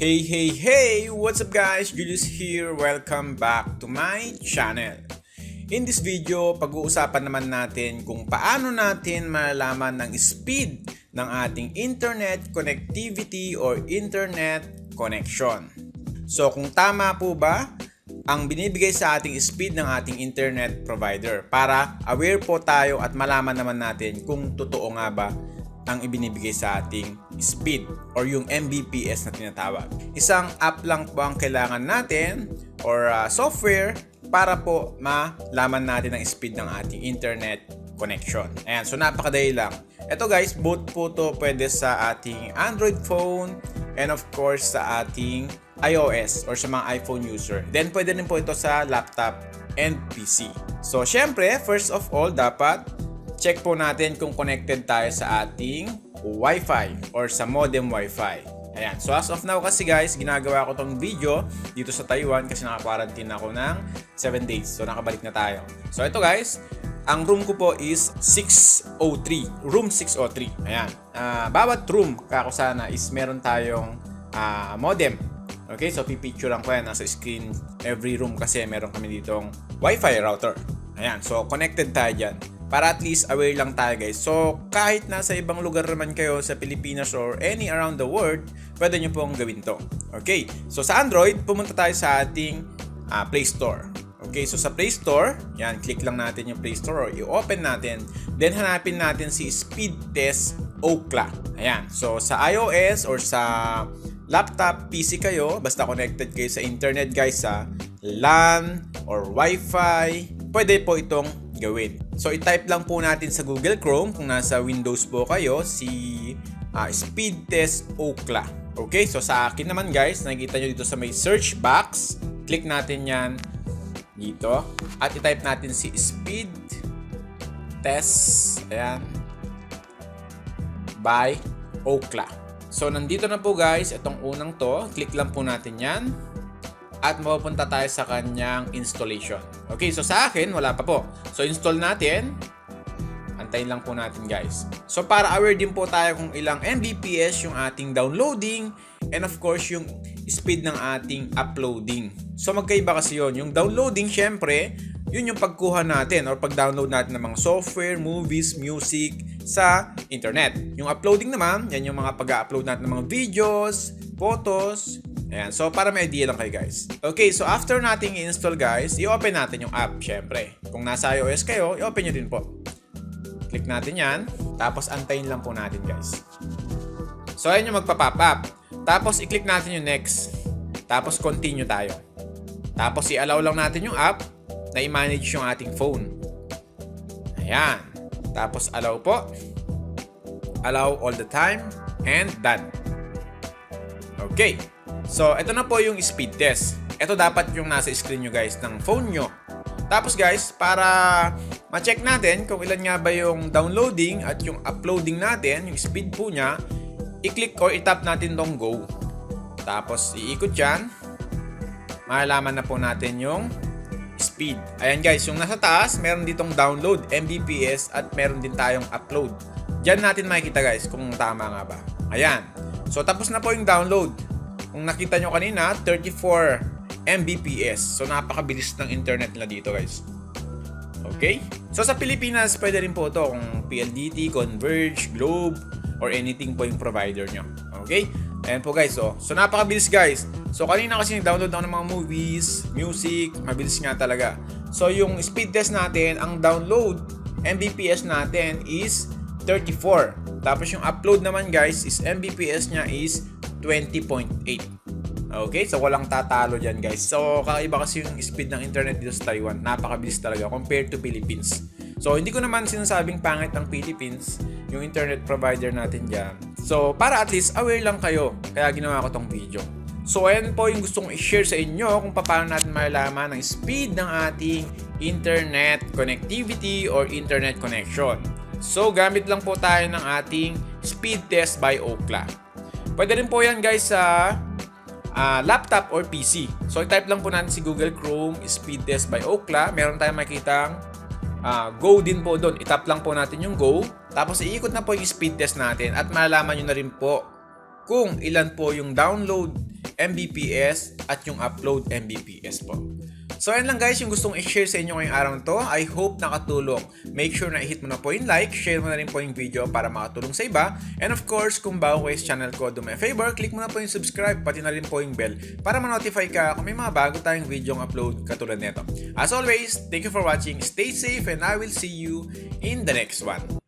Hey! What's up guys? Julius here. Welcome back to my channel. In this video, pag-uusapan naman natin kung paano natin malalaman ng speed ng ating internet connectivity or internet connection. So kung tama po ba ang binibigay sa ating speed ng ating internet provider para aware po tayo at malaman naman natin kung totoo nga ba ang ibinibigay sa ating speed or yung Mbps na tinatawag. Isang app lang po ang kailangan natin or software para po malaman natin ang speed ng ating internet connection. Ayan, so napakadali lang. Ito guys, both po to pwede sa ating Android phone and of course sa ating iOS or sa mga iPhone user. Then pwede rin po ito sa laptop and PC. So syempre, first of all, dapat check po natin kung connected tayo sa ating Wi-Fi or sa modem Wi-Fi. Ayan. So as of now kasi guys, ginagawa ko tong video dito sa Taiwan kasi naka-quarantine ako ng 7 days. So nakabalik na tayo. So ito guys, ang room ko po is 603. Room 603. Ayan. Bawat room, kako sana, is meron tayong modem. Okay, so pipicture lang ko yan nasa screen every room kasi meron kami ditong Wi-Fi router. Ayan. So connected tayo dyan. Para at least aware lang tayo guys. So kahit nasa ibang lugar naman kayo sa Pilipinas or any around the world, pwede nyo pong gawin to. Okay, so sa Android, pumunta tayo sa ating Play Store. Okay, so sa Play Store, yan, click lang natin yung Play Store or i-open natin. Then hanapin natin si Speed Test Ookla. Ayan, so sa iOS or sa laptop, PC kayo, basta connected kayo sa internet guys, sa LAN or Wi-Fi, pwede po itong gawin. So i-type lang po natin sa Google Chrome kung nasa Windows po kayo si Speed Test Ookla. Okay, so sa akin naman guys, nakikita nyo dito sa may search box, click natin yan dito at i-type natin si Speed Test, ayan, by Ookla. So nandito na po guys, itong unang to, click lang po natin yan at mapupunta tayo sa kanyang installation. Okay, so sa akin, wala pa po. So install natin. Antayin lang po natin guys. So para aware din po tayo kung ilang Mbps yung ating downloading and of course yung speed ng ating uploading. So magkaiba kasi yun. Yung downloading, syempre, yun yung pagkuha natin or pag-download natin ng mga software, movies, music sa internet. Yung uploading naman, yan yung mga pag-upload natin ng mga videos, photos. Ayan, so para may idea lang kayo guys. Okay, so after nating i-install guys, i-open natin yung app syempre. Kung nasa iOS kayo, i-open nyo din po. Click natin yan, tapos antayin lang po natin guys. So ayan yung magpa-pop up. Tapos i-click natin yung next. Tapos continue tayo. Tapos i-allow lang natin yung app na i-manage yung ating phone. Ayan. Tapos allow po. Allow all the time. And done. Okay. So, ito na po yung speed test. Ito dapat yung nasa screen nyo guys ng phone nyo. Tapos guys, para ma-check natin kung ilan nga ba yung downloading at yung uploading natin, yung speed po niya, i-click or i-tap natin tong go. Tapos, iikot yan. Malalaman na po natin yung speed. Ayan guys, yung nasa taas, meron ditong download, Mbps, at meron din tayong upload. Diyan natin makikita guys kung tama nga ba. Ayan. So, tapos na po yung download. Kung nakita nyo kanina, 34 Mbps. So, napakabilis ng internet nila dito, guys. Okay? So, sa Pilipinas, pwede rin po ito kung PLDT, Converge, Globe, or anything po yung provider nyo. Okay? Ayan po, guys. So, napakabilis, guys. So, kanina kasi nag-download ako ng mga movies, music, mabilis nga talaga. So, yung speed test natin, ang download Mbps natin is 34. Tapos, yung upload naman, guys, is Mbps niya is 20.8. Okay, so walang tatalo dyan guys. So kakaiba kasi yung speed ng internet dito sa Taiwan. Napakabilis talaga compared to Philippines. So hindi ko naman sinasabing pangit ng Philippines yung internet provider natin dyan. So para at least aware lang kayo, kaya ginawa ko tong video. So ayan po yung gusto kong i-share sa inyo kung paano natin malalaman ang speed ng ating internet connectivity or internet connection. So gamit lang po tayo ng ating speed test by Ookla. Pwede rin po yan guys sa laptop or PC. So i-type lang po natin si Google Chrome Speed Test by Ookla. Meron tayong makikitang Go din po doon. I-tap lang po natin yung Go. Tapos iikot na po yung speed test natin at malalaman nyo na rin po kung ilan po yung download Mbps at yung upload Mbps po. So ayun lang guys yung gustong i-share sa inyo ngayong araw to. I hope nakatulong. Make sure na i-hit mo na po yung like, share mo na rin po yung video para makatulong sa iba. And of course, kung bago kayo sa channel ko, do me a favor, click mo na po yung subscribe, pati na rin po yung bell para ma-notify ka kung may mga bago tayong video ng upload katulad nito. As always, thank you for watching, stay safe, and I will see you in the next one.